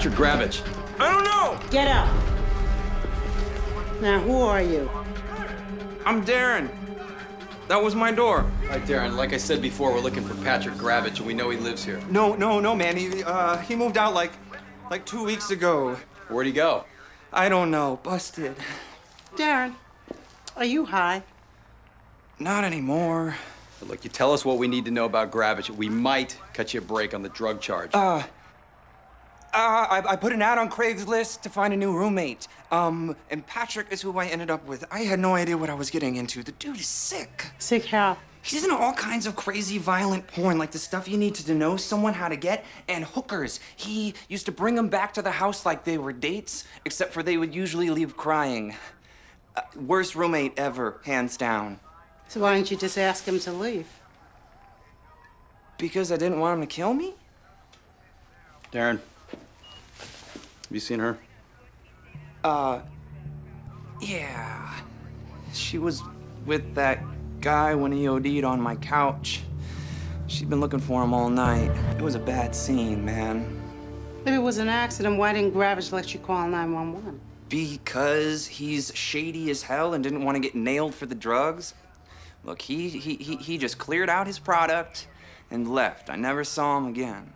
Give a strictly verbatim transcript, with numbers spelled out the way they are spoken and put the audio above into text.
Patrick Gravich? I don't know! Get up. Now, who are you? I'm Darren. That was my door. All right, Darren, like I said before, we're looking for Patrick Gravich, and we know he lives here. No, no, no, man. He, uh, he moved out like, like two weeks ago. Where'd he go? I don't know. Busted. Darren, are you high? Not anymore. But look, you tell us what we need to know about Gravich. We might cut you a break on the drug charge. Uh, Uh, I, I put an ad on Craigslist to find a new roommate. Um, and Patrick is who I ended up with. I had no idea what I was getting into. The dude is sick. Sick how? He's into all kinds of crazy, violent porn, like the stuff you need to know someone how to get, and hookers. He used to bring them back to the house like they were dates, except for they would usually leave crying. Uh, worst roommate ever, hands down. So why didn't you just ask him to leave? Because I didn't want him to kill me? Darren, have you seen her? Uh, yeah. She was with that guy when he OD'd on my couch. She'd been looking for him all night. It was a bad scene, man. If it was an accident, why didn't Gravich let you call nine one one? Because he's shady as hell and didn't want to get nailed for the drugs. Look, he, he, he, he just cleared out his product and left. I never saw him again.